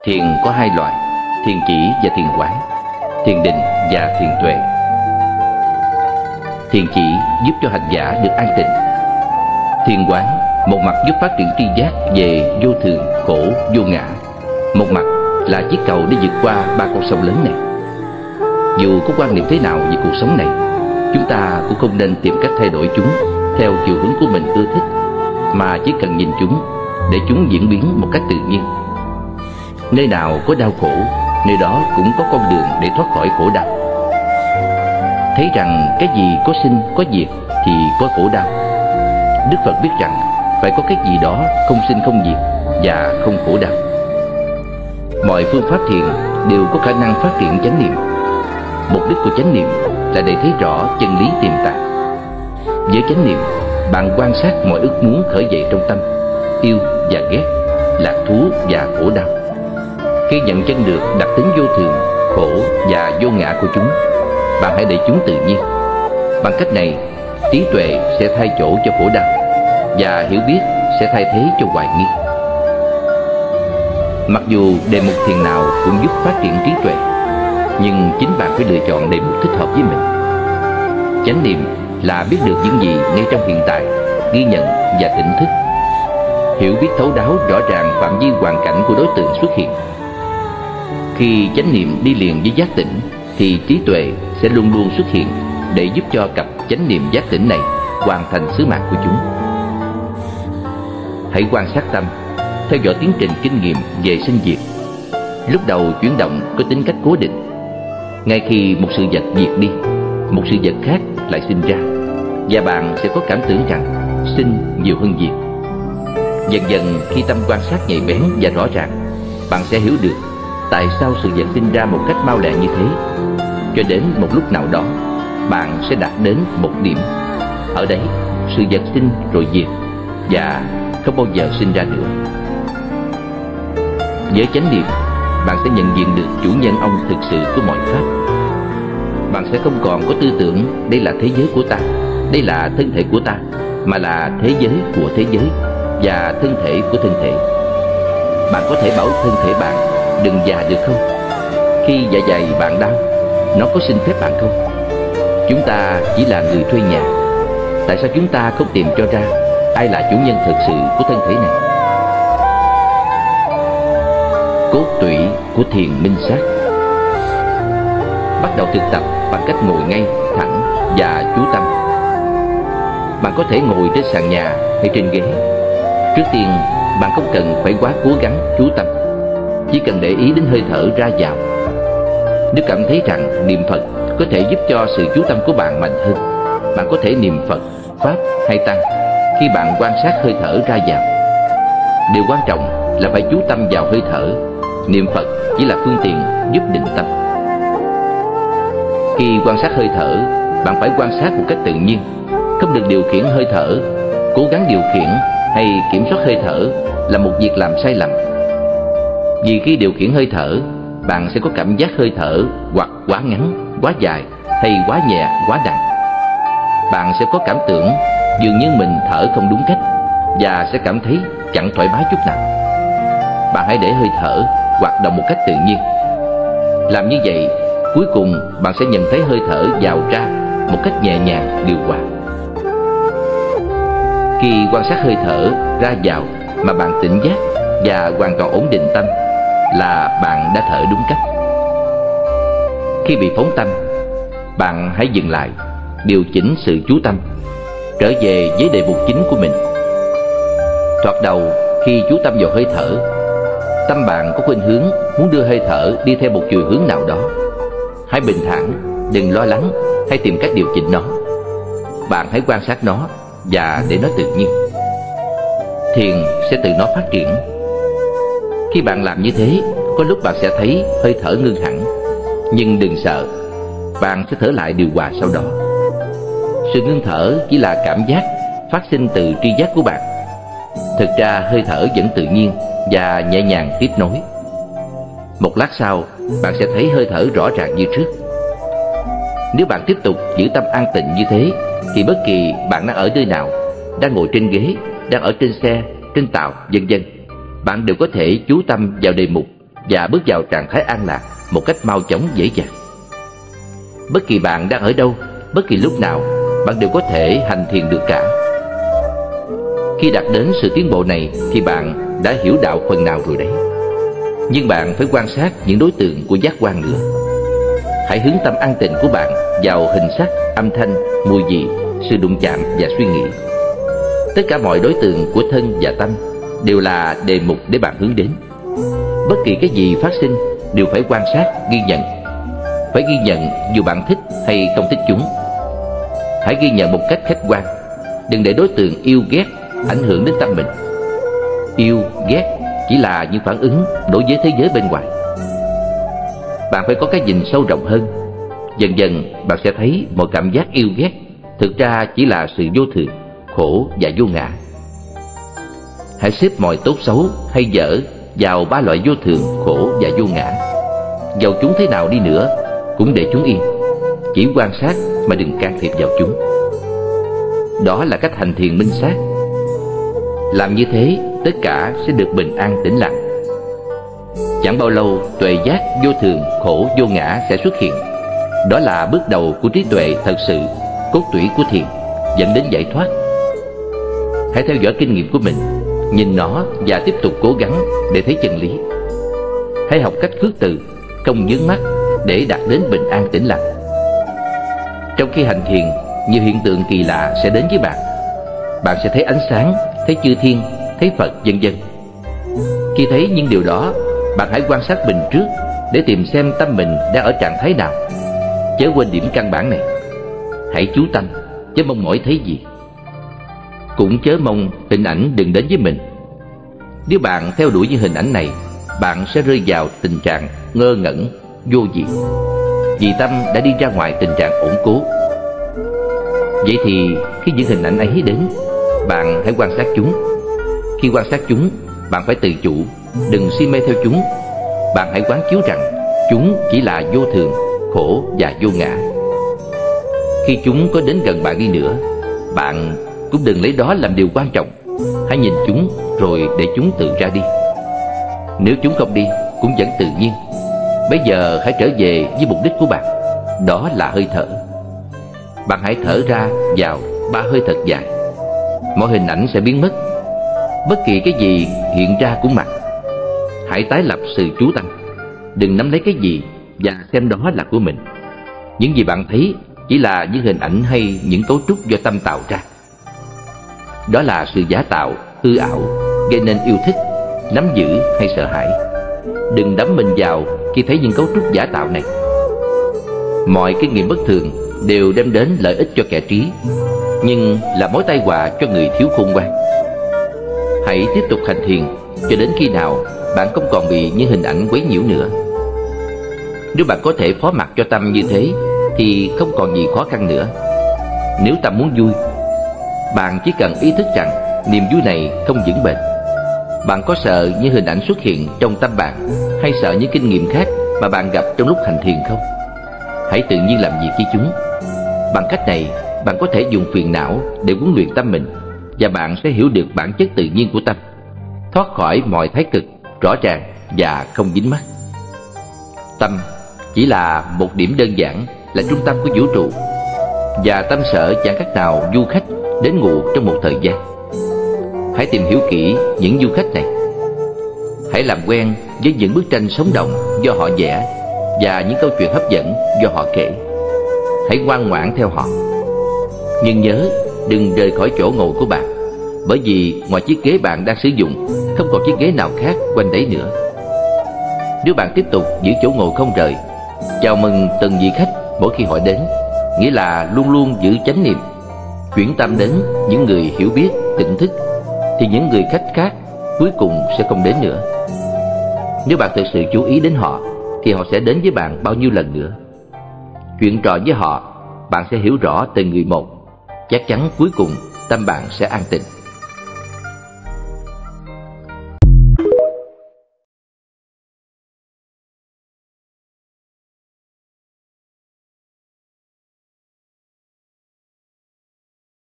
Thiền có hai loại: thiền chỉ và thiền quán, thiền định và thiền tuệ. Thiền chỉ giúp cho hành giả được an tịnh. Thiền quán một mặt giúp phát triển tri giác về vô thường, khổ, vô ngã, một mặt là chiếc cầu để vượt qua ba con sông lớn này. Dù có quan niệm thế nào về cuộc sống này, chúng ta cũng không nên tìm cách thay đổi chúng theo chiều hướng của mình ưa thích, mà chỉ cần nhìn chúng để chúng diễn biến một cách tự nhiên. Nơi nào có đau khổ, nơi đó cũng có con đường để thoát khỏi khổ đau. Thấy rằng cái gì có sinh có diệt thì có khổ đau. Đức Phật biết rằng phải có cái gì đó không sinh không diệt và không khổ đau. Mọi phương pháp thiền đều có khả năng phát triển chánh niệm. Mục đích của chánh niệm là để thấy rõ chân lý tiềm tàng. Với chánh niệm, bạn quan sát mọi ước muốn khởi dậy trong tâm, yêu và ghét, lạc thú và khổ đau. Khi nhận chân được đặc tính vô thường, khổ và vô ngã của chúng, bạn hãy để chúng tự nhiên. Bằng cách này, trí tuệ sẽ thay chỗ cho khổ đau, và hiểu biết sẽ thay thế cho hoài nghi. Mặc dù đề mục thiền nào cũng giúp phát triển trí tuệ, nhưng chính bạn phải lựa chọn đề mục thích hợp với mình. Chánh niệm là biết được những gì ngay trong hiện tại, ghi nhận và tỉnh thức. Hiểu biết thấu đáo rõ ràng phạm vi hoàn cảnh của đối tượng xuất hiện. Khi chánh niệm đi liền với giác tỉnh, thì trí tuệ sẽ luôn luôn xuất hiện để giúp cho cặp chánh niệm giác tỉnh này hoàn thành sứ mạng của chúng. Hãy quan sát tâm, theo dõi tiến trình kinh nghiệm về sinh diệt. Lúc đầu chuyển động có tính cách cố định. Ngay khi một sự vật diệt đi, một sự vật khác lại sinh ra, và bạn sẽ có cảm tưởng rằng sinh nhiều hơn diệt. Dần dần khi tâm quan sát nhạy bén và rõ ràng, bạn sẽ hiểu được tại sao sự vật sinh ra một cách mau lẹ như thế. Cho đến một lúc nào đó, bạn sẽ đạt đến một điểm. Ở đấy, sự vật sinh rồi diệt và không bao giờ sinh ra nữa. Với chánh niệm, bạn sẽ nhận diện được chủ nhân ông thực sự của mọi pháp. Bạn sẽ không còn có tư tưởng đây là thế giới của ta, đây là thân thể của ta, mà là thế giới của thế giới và thân thể của thân thể. Bạn có thể bảo thân thể bạn đừng già được không? Khi dạ dày bạn đau, nó có xin phép bạn không? Chúng ta chỉ là người thuê nhà. Tại sao chúng ta không tìm cho ra ai là chủ nhân thực sự của thân thể này? Cốt tủy của thiền minh sát. Bắt đầu thực tập bằng cách ngồi ngay, thẳng và chú tâm. Bạn có thể ngồi trên sàn nhà hay trên ghế. Trước tiên, bạn không cần phải quá cố gắng chú tâm, chỉ cần để ý đến hơi thở ra vào. Nếu cảm thấy rằng niệm Phật có thể giúp cho sự chú tâm của bạn mạnh hơn, bạn có thể niệm Phật, Pháp hay Tăng khi bạn quan sát hơi thở ra vào. Điều quan trọng là phải chú tâm vào hơi thở. Niệm Phật chỉ là phương tiện giúp định tâm. Khi quan sát hơi thở, bạn phải quan sát một cách tự nhiên, không được điều khiển hơi thở. Cố gắng điều khiển hay kiểm soát hơi thở là một việc làm sai lầm. Vì khi điều khiển hơi thở, bạn sẽ có cảm giác hơi thở hoặc quá ngắn, quá dài hay quá nhẹ, quá nặng. Bạn sẽ có cảm tưởng dường như mình thở không đúng cách và sẽ cảm thấy chẳng thoải mái chút nào. Bạn hãy để hơi thở hoạt động một cách tự nhiên. Làm như vậy, cuối cùng bạn sẽ nhận thấy hơi thở vào ra một cách nhẹ nhàng, điều hòa. Khi quan sát hơi thở ra vào mà bạn tỉnh giác và hoàn toàn ổn định tâm, là bạn đã thở đúng cách. Khi bị phóng tâm, bạn hãy dừng lại, điều chỉnh sự chú tâm, trở về với đề mục chính của mình. Thoạt đầu, khi chú tâm vào hơi thở, tâm bạn có khuynh hướng muốn đưa hơi thở đi theo một chiều hướng nào đó. Hãy bình thản, đừng lo lắng hay tìm cách điều chỉnh nó. Bạn hãy quan sát nó và để nó tự nhiên. Thiền sẽ từ nó phát triển. Khi bạn làm như thế, có lúc bạn sẽ thấy hơi thở ngưng hẳn. Nhưng đừng sợ, bạn sẽ thở lại điều hòa sau đó. Sự ngưng thở chỉ là cảm giác phát sinh từ tri giác của bạn. Thực ra hơi thở vẫn tự nhiên và nhẹ nhàng tiếp nối. Một lát sau, bạn sẽ thấy hơi thở rõ ràng như trước. Nếu bạn tiếp tục giữ tâm an tịnh như thế, thì bất kỳ bạn đang ở nơi nào, đang ngồi trên ghế, đang ở trên xe, trên tàu, vân vân, bạn đều có thể chú tâm vào đề mục và bước vào trạng thái an lạc một cách mau chóng dễ dàng. Bất kỳ bạn đang ở đâu, bất kỳ lúc nào, bạn đều có thể hành thiền được cả. Khi đạt đến sự tiến bộ này thì bạn đã hiểu đạo phần nào rồi đấy. Nhưng bạn phải quan sát những đối tượng của giác quan nữa. Hãy hướng tâm an tịnh của bạn vào hình sắc, âm thanh, mùi vị, sự đụng chạm và suy nghĩ. Tất cả mọi đối tượng của thân và tâm đều là đề mục để bạn hướng đến. Bất kỳ cái gì phát sinh đều phải quan sát, ghi nhận. Phải ghi nhận dù bạn thích hay không thích chúng. Hãy ghi nhận một cách khách quan. Đừng để đối tượng yêu ghét ảnh hưởng đến tâm mình. Yêu, ghét chỉ là những phản ứng đối với thế giới bên ngoài. Bạn phải có cái nhìn sâu rộng hơn. Dần dần bạn sẽ thấy mọi cảm giác yêu ghét thực ra chỉ là sự vô thường, khổ và vô ngã. Hãy xếp mọi tốt xấu hay dở vào ba loại vô thường, khổ và vô ngã. Dầu chúng thế nào đi nữa cũng để chúng yên. Chỉ quan sát mà đừng can thiệp vào chúng. Đó là cách hành thiền minh sát. Làm như thế, tất cả sẽ được bình an tĩnh lặng. Chẳng bao lâu, tuệ giác vô thường, khổ, vô ngã sẽ xuất hiện. Đó là bước đầu của trí tuệ thật sự, cốt tủy của thiền, dẫn đến giải thoát. Hãy theo dõi kinh nghiệm của mình, nhìn nó và tiếp tục cố gắng để thấy chân lý. Hãy học cách khước từ, không nhướng mắt để đạt đến bình an tĩnh lặng. Trong khi hành thiền, nhiều hiện tượng kỳ lạ sẽ đến với bạn. Bạn sẽ thấy ánh sáng, thấy chư thiên, thấy Phật, vân vân. Khi thấy những điều đó, bạn hãy quan sát mình trước để tìm xem tâm mình đang ở trạng thái nào. Chớ quên điểm căn bản này. Hãy chú tâm, chớ mong mỏi thấy gì. Cũng chớ mong hình ảnh đừng đến với mình. Nếu bạn theo đuổi những hình ảnh này, bạn sẽ rơi vào tình trạng ngơ ngẩn, vô vị, vì tâm đã đi ra ngoài tình trạng ổn cố. Vậy thì khi những hình ảnh ấy đến, bạn hãy quan sát chúng. Khi quan sát chúng, bạn phải tự chủ, đừng si mê theo chúng. Bạn hãy quán chiếu rằng chúng chỉ là vô thường, khổ và vô ngã. Khi chúng có đến gần bạn đi nữa, bạn cũng đừng lấy đó làm điều quan trọng. Hãy nhìn chúng rồi để chúng tự ra đi. Nếu chúng không đi, cũng vẫn tự nhiên. Bây giờ hãy trở về với mục đích của bạn. Đó là hơi thở. Bạn hãy thở ra vào 3 hơi thật dài. Mọi hình ảnh sẽ biến mất. Bất kỳ cái gì hiện ra cũng mặc. Hãy tái lập sự chú tâm. Đừng nắm lấy cái gì và xem đó là của mình. Những gì bạn thấy chỉ là những hình ảnh hay những cấu trúc do tâm tạo ra. Đó là sự giả tạo, hư ảo, gây nên yêu thích, nắm giữ hay sợ hãi. Đừng đắm mình vào khi thấy những cấu trúc giả tạo này. Mọi kinh nghiệm bất thường đều đem đến lợi ích cho kẻ trí, nhưng là mối tai họa cho người thiếu khôn ngoan. Hãy tiếp tục hành thiền cho đến khi nào bạn không còn bị những hình ảnh quấy nhiễu nữa. Nếu bạn có thể phó mặc cho tâm như thế thì không còn gì khó khăn nữa. Nếu tâm muốn vui, bạn chỉ cần ý thức rằng niềm vui này không vững bền. Bạn có sợ những hình ảnh xuất hiện trong tâm bạn, hay sợ những kinh nghiệm khác mà bạn gặp trong lúc hành thiền không? Hãy tự nhiên làm việc với chúng. Bằng cách này, bạn có thể dùng phiền não để huấn luyện tâm mình, và bạn sẽ hiểu được bản chất tự nhiên của tâm, thoát khỏi mọi thái cực, rõ ràng và không dính mắc. Tâm chỉ là một điểm đơn giản, là trung tâm của vũ trụ, và tâm sở chẳng khác nào du khách đến ngủ trong một thời gian. Hãy tìm hiểu kỹ những du khách này. Hãy làm quen với những bức tranh sống động do họ vẽ và những câu chuyện hấp dẫn do họ kể. Hãy ngoan ngoãn theo họ. Nhưng nhớ, đừng rời khỏi chỗ ngồi của bạn, bởi vì ngoài chiếc ghế bạn đang sử dụng, không còn chiếc ghế nào khác quanh đấy nữa. Nếu bạn tiếp tục giữ chỗ ngồi không rời, chào mừng từng vị khách mỗi khi họ đến, nghĩa là luôn luôn giữ chánh niệm, chuyển tâm đến những người hiểu biết, tỉnh thức, thì những người khách khác cuối cùng sẽ không đến nữa. Nếu bạn thực sự chú ý đến họ, thì họ sẽ đến với bạn bao nhiêu lần nữa. Chuyện trò với họ, bạn sẽ hiểu rõ từng người một. Chắc chắn cuối cùng tâm bạn sẽ an tịnh.